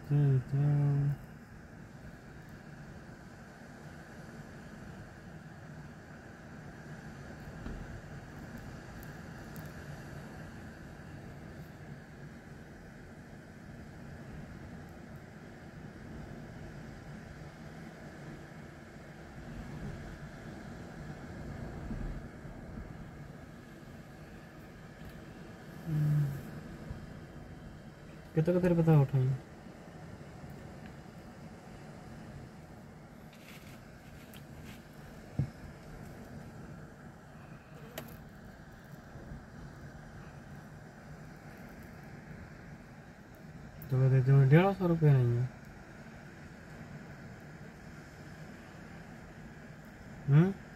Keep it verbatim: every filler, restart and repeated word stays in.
कितना तेरे पता उठाई तो कहते तुम्हें डेढ़ सौ रुपये नहीं है। हम्म